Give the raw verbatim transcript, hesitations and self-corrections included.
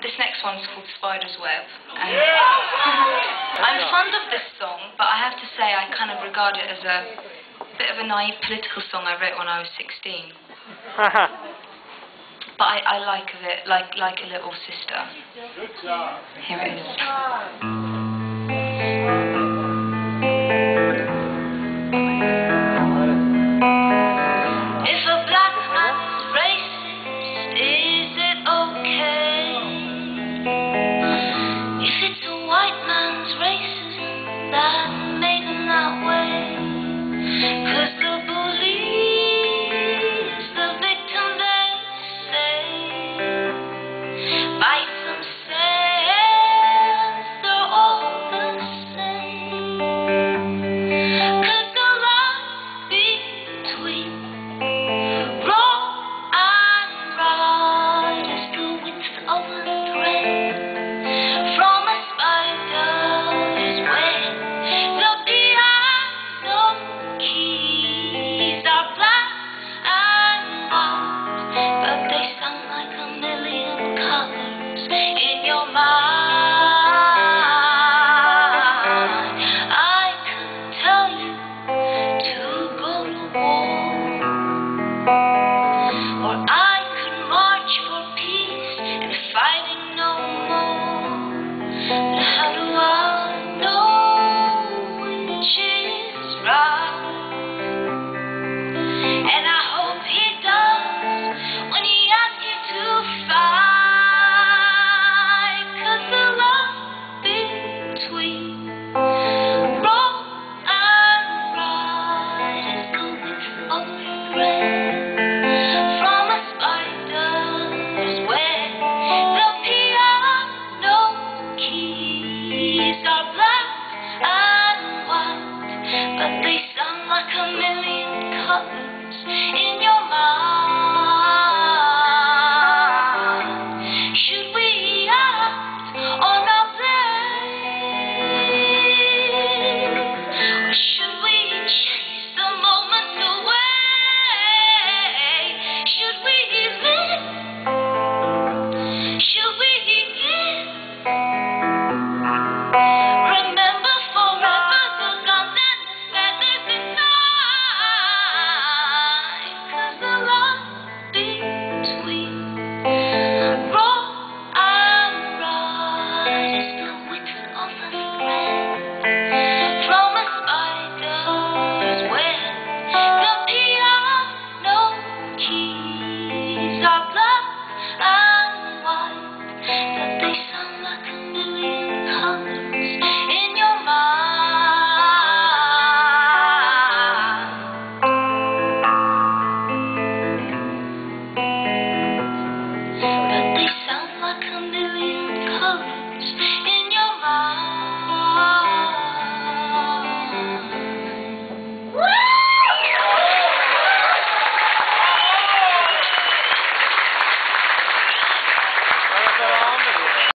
this next one's called Spider's Web. And I'm fond of this song, but I have to say I kind of regard it as a bit of a naive political song I wrote when I was sixteen. But I, I like it, like like a little sister. Here it is. But they sound like a million colors.